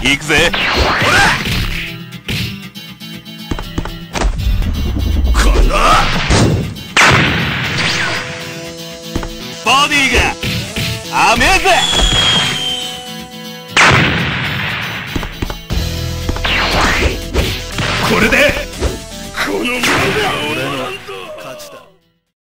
行くぜ。ほらこのボディが甘えぜ。これでこのまま俺の